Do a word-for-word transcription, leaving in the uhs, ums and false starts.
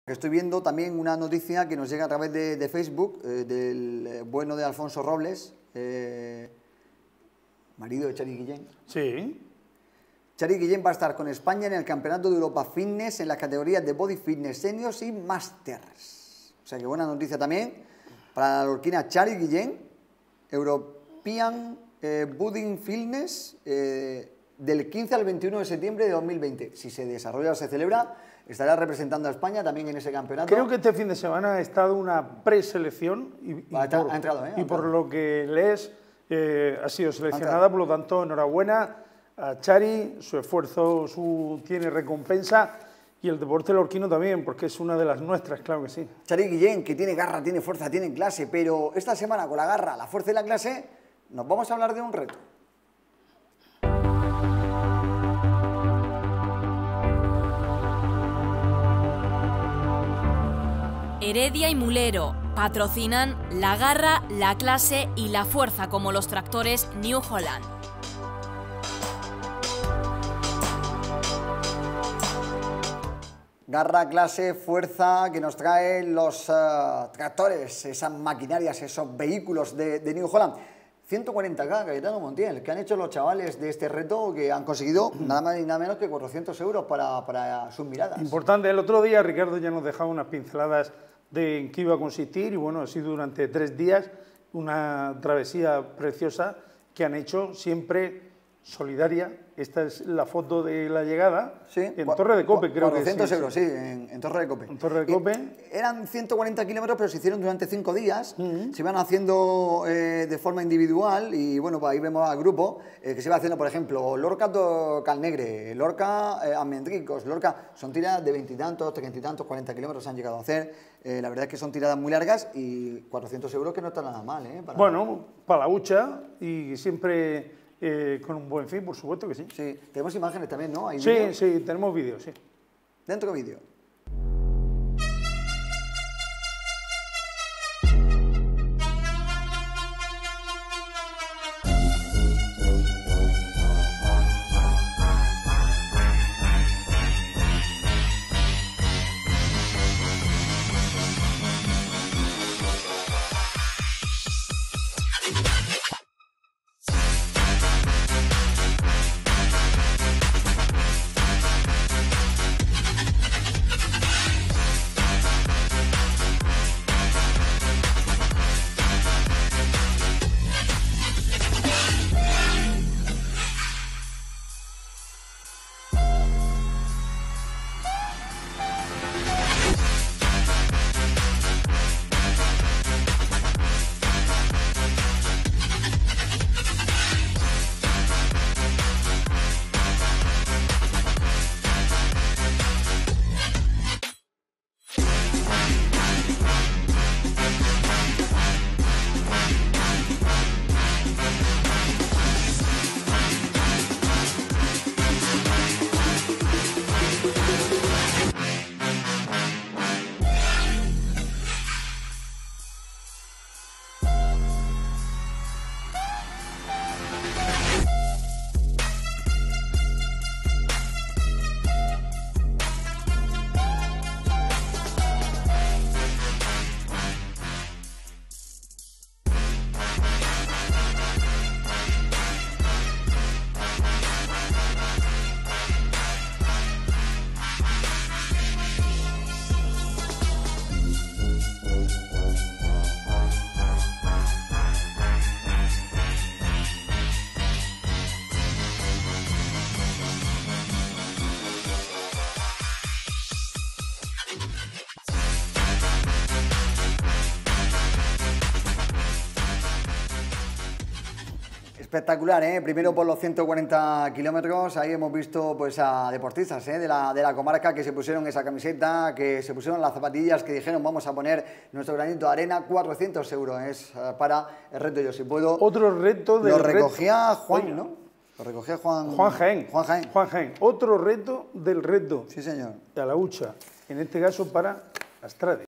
Estoy viendo también una noticia que nos llega a través de, de Facebook, eh, del eh, bueno de Alfonso Robles, eh, marido de Chari Guillén. Sí. Chari Guillén va a estar con España en el Campeonato de Europa Fitness en las categorías de Body Fitness Seniors y Masters. O sea que buena noticia también para la lorquina Chari Guillén, European eh, Body Fitness, eh, del quince al veintiuno de septiembre de dos mil veinte. Si se desarrolla o se celebra, estará representando a España también en ese campeonato. Creo que este fin de semana ha estado una preselección y, y, ha, por, ha entrado, ¿eh? ha y por entrado. lo que lees eh, ha sido seleccionada, por lo tanto, enhorabuena a Chari, su esfuerzo su, tiene recompensa y el deporte lorquino también, porque es una de las nuestras, claro que sí. Chari Guillén, que tiene garra, tiene fuerza, tiene clase, pero esta semana con la garra, la fuerza y la clase, nos vamos a hablar de un reto. Heredia y Mulero patrocinan la garra, la clase y la fuerza como los tractores New Holland. Garra, clase, fuerza que nos traen los uh, tractores, esas maquinarias, esos vehículos de, de New Holland. ciento cuarenta K, Cayetano Montiel, que han hecho los chavales de este reto, que han conseguido nada más y nada menos que cuatrocientos euros para, para sus miradas. Importante. El otro día Ricardo ya nos dejaba unas pinceladas de en qué iba a consistir y bueno, ha sido durante tres días una travesía preciosa que han hecho siempre solidaria. Esta es la foto de la llegada, sí, en Torre de Cope, creo que sí. cuatrocientos euros, sí, en, en Torre de Cope. En Torre de Cope. Y eran ciento cuarenta kilómetros, pero se hicieron durante cinco días. Uh-huh. Se iban haciendo eh, de forma individual y, bueno, pues ahí vemos al grupo eh, que se iba haciendo, por ejemplo, Lorca do Calnegre, Lorca eh, Almendricos, Lorca... Son tiradas de veintitantos, treinta y tantos, cuarenta kilómetros han llegado a hacer. Eh, la verdad es que son tiradas muy largas y cuatrocientos euros que no está nada mal, ¿eh? Para... Bueno, para la hucha y siempre... Eh, con un buen fin, por supuesto que sí. Sí, tenemos imágenes también, ¿no? ¿Hay sí, vídeo? sí, tenemos vídeos, sí. Dentro vídeo. Espectacular, ¿eh? Primero por los ciento cuarenta kilómetros, ahí hemos visto pues a deportistas ¿eh? de, la, de la comarca que se pusieron esa camiseta, que se pusieron las zapatillas, que dijeron vamos a poner nuestro granito de arena, cuatrocientos euros es uh, para el reto Yo Si Puedo. Otro reto del Lo recogía reto. Juan, Oye, ¿no? Lo recogía Juan... Juan Jaén. Juan Jaén. Juan Jaén. Otro reto del reto. Sí, señor. De la hucha, en este caso para Astrade.